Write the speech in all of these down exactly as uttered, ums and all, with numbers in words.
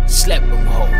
Slap them hoes.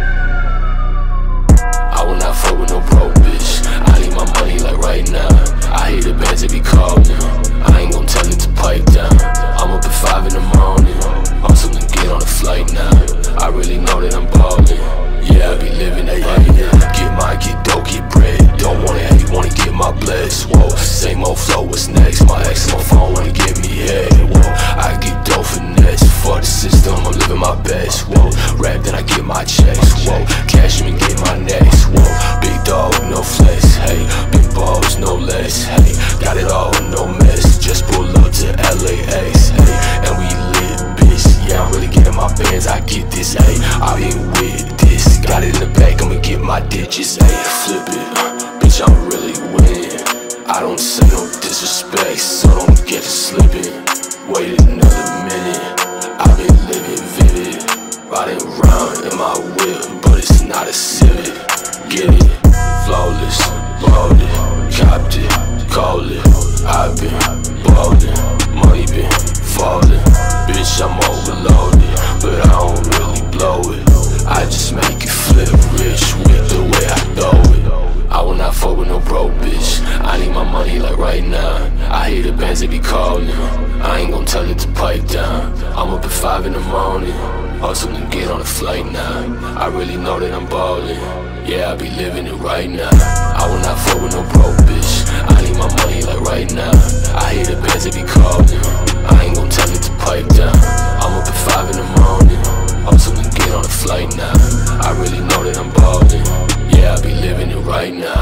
I will not fuck with no broke bitch. I need my money like right now. I hate the bands that be calling. I ain't gon' tell it to pipe down. I'm up at five in the morning, hustle and get on a flight now. I really know that I'm ballin'. Yeah, I be living it right now. Get my, get dope, get bread. Don't wanna hate, wanna get my bless. Whoa, same old flow, what's next? My ex on my phone wanna give me head. Whoa, I get dope finesse. Fuck the system, I'm living my best. Whoa, rap then I get my checks. Whoa, cash and get my next. Whoa, big dog, no flex. Hey, big balls, no less. Hey, got it all, no mess. Just pull up to L A X. Hey, and we lit, bitch. Yeah, I'm really getting my bands, I get this. Hey, I been with this. Got it in the back, I'ma get my digits. Hey, flip it, bitch, I'm really winning. I don't say no disrespect, so don't get to slipping. Wait another minute, I've been living vivid. Riding around in my whip, but it's not a Civic. Get it, flawless, balled it, copped it, call it. I've been ballin', money been fallin'. Bitch, I'm overloaded, but I don't really blow it. I just make it flip rich with the way I throw it. I will not fuck with no broke bitch. I need my money like right now. I hate the bands that be calling. I ain't gon' tell it to pipe down. I'm up at five in the morning, hustle and get on a flight now. I really know that I'm ballin'. Yeah, I be living it right now. I will not fuck with no broke bitch. I need my money like right now. I hate the bands that be calling. I ain't gon' tell it to pipe down. I'm up at five in the morning, hustle and get on a flight now. I really know that I'm ballin'. Yeah, I be living it right now.